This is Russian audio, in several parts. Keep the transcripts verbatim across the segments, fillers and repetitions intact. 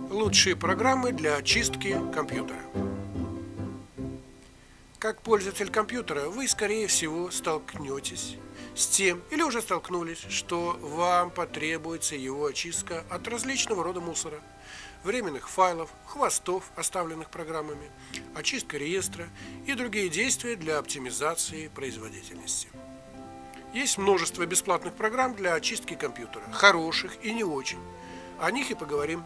Лучшие программы для очистки компьютера. Как пользователь компьютера вы, скорее всего, столкнетесь с тем, или уже столкнулись, что вам потребуется его очистка от различного рода мусора, временных файлов, хвостов, оставленных программами, очистка реестра и другие действия для оптимизации производительности. Есть множество бесплатных программ для очистки компьютера, хороших и не очень. О них и поговорим.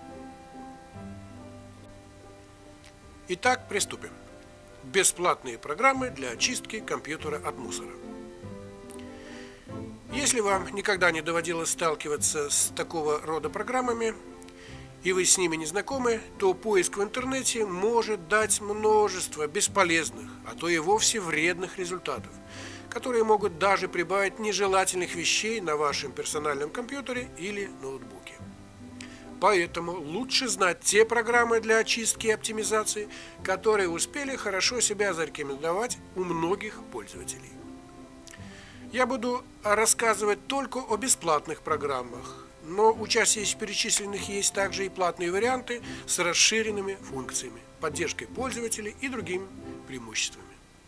Итак, приступим. Бесплатные программы для очистки компьютера от мусора. Если вам никогда не доводилось сталкиваться с такого рода программами, и вы с ними не знакомы, то поиск в интернете может дать множество бесполезных, а то и вовсе вредных результатов, которые могут даже прибавить нежелательных вещей на вашем персональном компьютере или ноутбуке. Поэтому лучше знать те программы для очистки и оптимизации, которые успели хорошо себя зарекомендовать у многих пользователей. Я буду рассказывать только о бесплатных программах, но у части из перечисленных есть также и платные варианты с расширенными функциями, поддержкой пользователей и другими преимуществами.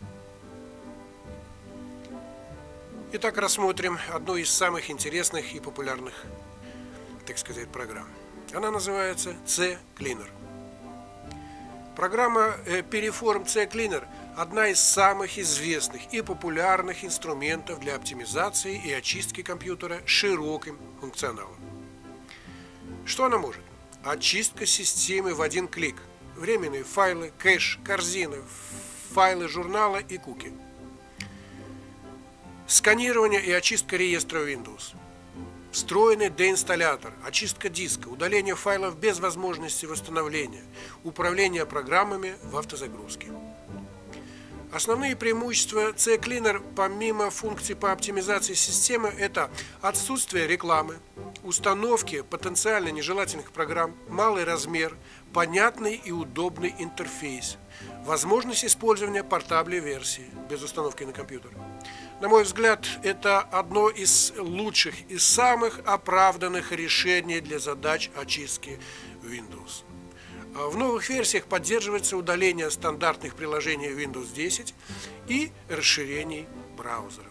Итак, рассмотрим одну из самых интересных и популярных, так сказать, программ. Она называется CCleaner. Программа Piriform CCleaner – одна из самых известных и популярных инструментов для оптимизации и очистки компьютера широким функционалом. Что она может? Очистка системы в один клик. Временные файлы, кэш, корзины, файлы журнала и куки. Сканирование и очистка реестра Windows. Встроенный деинсталлятор, очистка диска, удаление файлов без возможности восстановления, управление программами в автозагрузке. Основные преимущества CCleaner, помимо функций по оптимизации системы, это отсутствие рекламы, установки потенциально нежелательных программ, малый размер, понятный и удобный интерфейс, возможность использования портабельной версии без установки на компьютер. На мой взгляд, это одно из лучших и самых оправданных решений для задач очистки Windows. В новых версиях поддерживается удаление стандартных приложений Windows десять и расширений браузеров.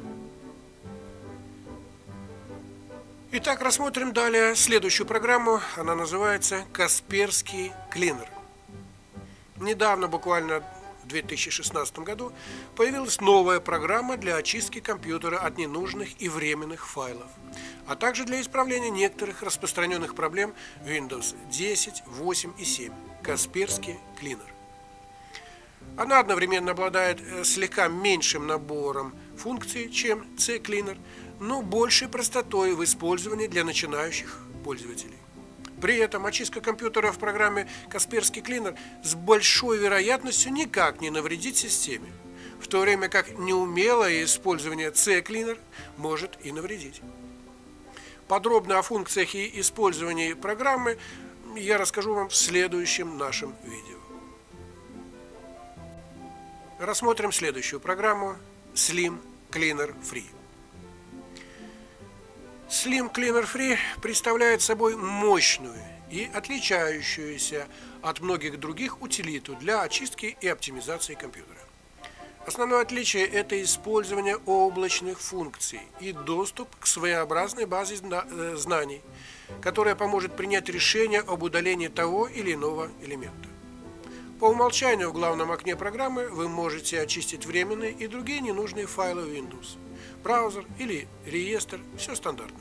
Итак, рассмотрим далее следующую программу. Она называется Kaspersky Cleaner. Недавно, буквально в две тысячи шестнадцатом году, появилась новая программа для очистки компьютера от ненужных и временных файлов, а также для исправления некоторых распространенных проблем Windows десять, восемь и семь. Kaspersky Cleaner. Она одновременно обладает слегка меньшим набором функций, чем CCleaner, но большей простотой в использовании для начинающих пользователей. При этом очистка компьютера в программе Kaspersky Cleaner с большой вероятностью никак не навредит системе, в то время как неумелое использование CCleaner может и навредить. Подробно о функциях и использовании программы я расскажу вам в следующем нашем видео. Рассмотрим следующую программу Slim Cleaner Free. Slim Cleaner Free представляет собой мощную и отличающуюся от многих других утилиту для очистки и оптимизации компьютера. Основное отличие – это использование облачных функций и доступ к своеобразной базе знаний, которая поможет принять решение об удалении того или иного элемента. По умолчанию в главном окне программы вы можете очистить временные и другие ненужные файлы Windows, браузер или реестр, все стандартно.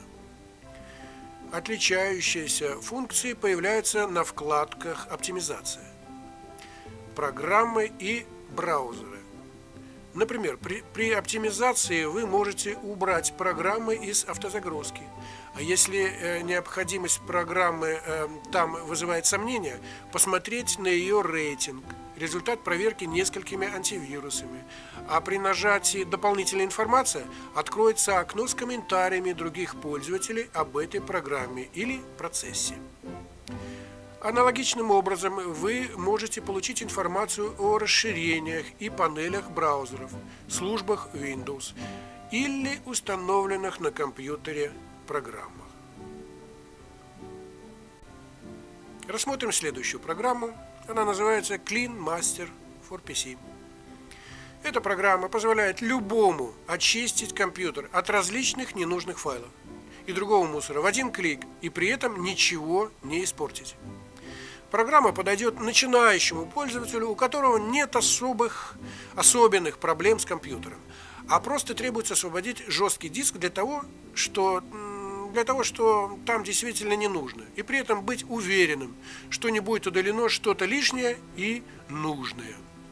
Отличающиеся функции появляются на вкладках «Оптимизация», «Программы» и «Браузеры». Например, при, при оптимизации вы можете убрать программы из автозагрузки, а если э, необходимость программы э, там вызывает сомнения, посмотреть на ее рейтинг, результат проверки несколькими антивирусами, а при нажатии «Дополнительная информация» откроется окно с комментариями других пользователей об этой программе или процессе. Аналогичным образом вы можете получить информацию о расширениях и панелях браузеров, службах Windows или установленных на компьютере программах. Рассмотрим следующую программу. Она называется Clean Master for пи си. Эта программа позволяет любому очистить компьютер от различных ненужных файлов и другого мусора в один клик, и при этом ничего не испортить. Программа подойдет начинающему пользователю, у которого нет особых, особенных проблем с компьютером, а просто требуется освободить жесткий диск для того, что, для того, что там действительно не нужно, и при этом быть уверенным, что не будет удалено что-то лишнее и нужное.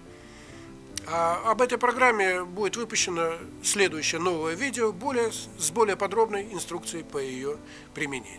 А об этой программе будет выпущено следующее новое видео более, с более подробной инструкцией по ее применению.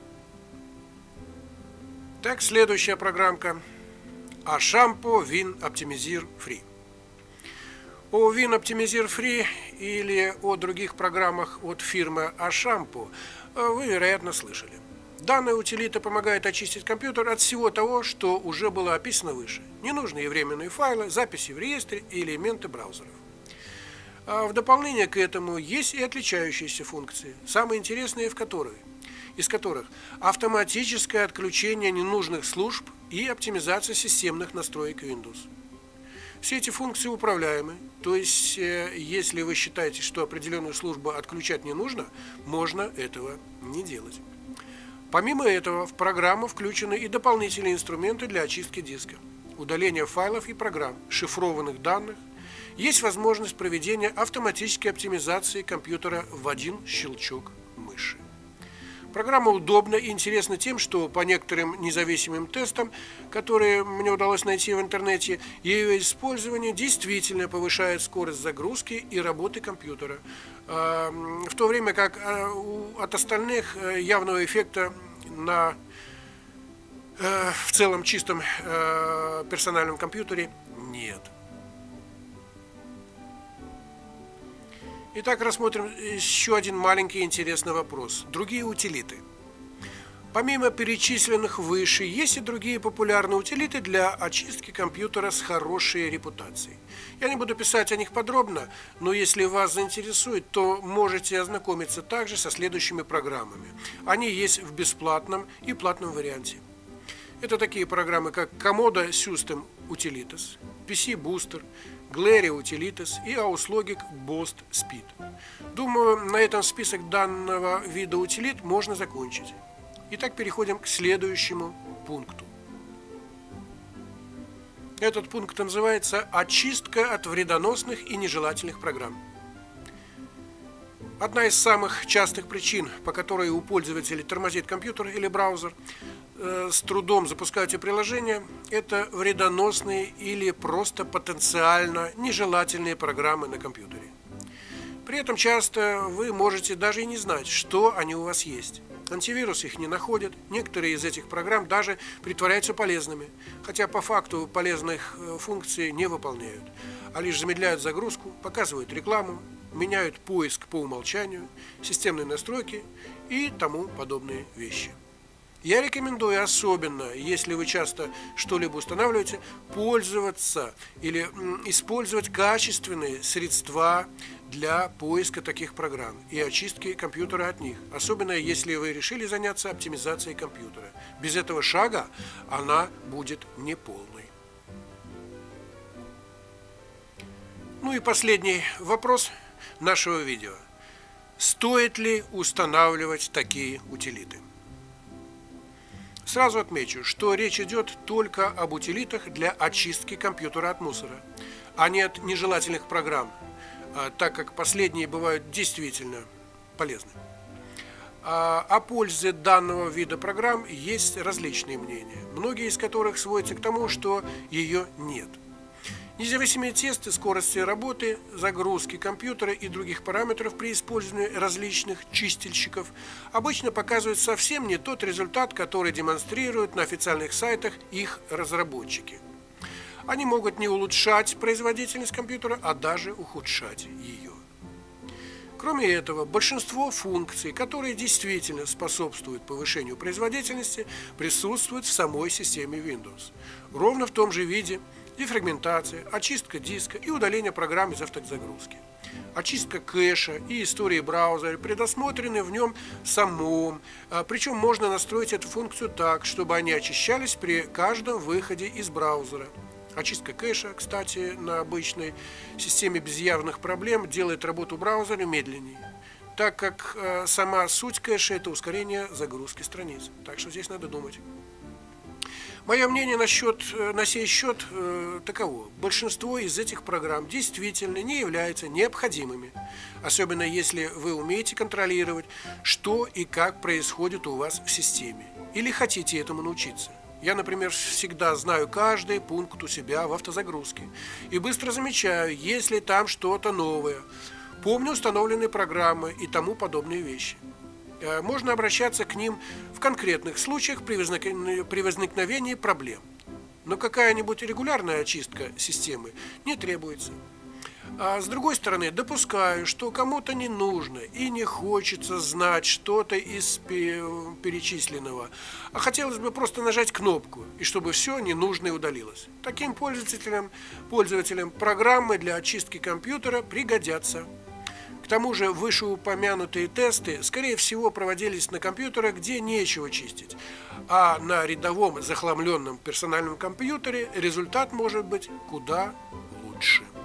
Так, следующая программка Ashampo WinOptimizer Free. О WinOptimizer Free или о других программах от фирмы Ashampo вы, вероятно, слышали. Данная утилита помогает очистить компьютер от всего того, что уже было описано выше. Ненужные временные файлы, записи в реестре и элементы браузеров. А в дополнение к этому есть и отличающиеся функции, самые интересные в которых, из которых автоматическое отключение ненужных служб и оптимизация системных настроек Windows. Все эти функции управляемы, то есть, если вы считаете, что определенную службу отключать не нужно, можно этого не делать. Помимо этого, в программу включены и дополнительные инструменты для очистки диска, удаления файлов и программ, шифрованных данных. Есть возможность проведения автоматической оптимизации компьютера в один щелчок мыши. Программа удобна и интересна тем, что по некоторым независимым тестам, которые мне удалось найти в интернете, ее использование действительно повышает скорость загрузки и работы компьютера, в то время как от остальных явного эффекта на в целом чистом персональном компьютере нет. Итак, рассмотрим еще один маленький интересный вопрос. Другие утилиты. Помимо перечисленных выше, есть и другие популярные утилиты для очистки компьютера с хорошей репутацией. Я не буду писать о них подробно, но если вас заинтересует, то можете ознакомиться также со следующими программами. Они есть в бесплатном и платном варианте. Это такие программы, как Comodo System Utilities, пи си Booster, Glare Utilities и Auslogic Boost Speed. Думаю, на этом список данного вида утилит можно закончить. Итак, переходим к следующему пункту. Этот пункт называется «Очистка от вредоносных и нежелательных программ». Одна из самых частых причин, по которой у пользователей тормозит компьютер или браузер, э, с трудом запускаете приложение, это вредоносные или просто потенциально нежелательные программы на компьютере. При этом часто вы можете даже и не знать, что они у вас есть. Антивирус их не находит, некоторые из этих программ даже притворяются полезными, хотя по факту полезных функций не выполняют, а лишь замедляют загрузку, показывают рекламу, меняют поиск по умолчанию, системные настройки и тому подобные вещи. Я рекомендую, особенно если вы часто что-либо устанавливаете, пользоваться или использовать качественные средства для поиска таких программ и очистки компьютера от них, особенно если вы решили заняться оптимизацией компьютера. Без этого шага она будет неполной. Ну и последний вопрос нашего видео. Стоит ли устанавливать такие утилиты? Сразу отмечу, что речь идет только об утилитах для очистки компьютера от мусора, а не от нежелательных программ, так как последние бывают действительно полезны. О пользе данного вида программ есть различные мнения, многие из которых сводятся к тому, что ее нет. Независимые тесты скорости работы, загрузки компьютера и других параметров при использовании различных чистильщиков обычно показывают совсем не тот результат, который демонстрируют на официальных сайтах их разработчики. Они могут не улучшать производительность компьютера, а даже ухудшать ее. Кроме этого, большинство функций, которые действительно способствуют повышению производительности, присутствуют в самой системе Windows, ровно в том же виде: дефрагментация, очистка диска и удаление программ из автозагрузки. Очистка кэша и истории браузера предусмотрены в нем самом, причем можно настроить эту функцию так, чтобы они очищались при каждом выходе из браузера. Очистка кэша, кстати, на обычной системе без явных проблем делает работу браузера медленнее, так как сама суть кэша – это ускорение загрузки страниц. Так что здесь надо думать. Мое мнение насчет, на сей счет э, таково. Большинство из этих программ действительно не являются необходимыми, особенно если вы умеете контролировать, что и как происходит у вас в системе, или хотите этому научиться. Я, например, всегда знаю каждый пункт у себя в автозагрузке и быстро замечаю, есть ли там что-то новое, помню установленные программы и тому подобные вещи. Можно обращаться к ним в конкретных случаях при возникновении проблем. Но какая-нибудь регулярная очистка системы не требуется. А с другой стороны, допускаю, что кому-то не нужно и не хочется знать что-то из перечисленного, а хотелось бы просто нажать кнопку, и чтобы все ненужное удалилось. Таким пользователям, пользователям программы для очистки компьютера пригодятся. К тому же вышеупомянутые тесты, скорее всего, проводились на компьютерах, где нечего чистить, а на рядовом захламленном персональном компьютере результат может быть куда лучше.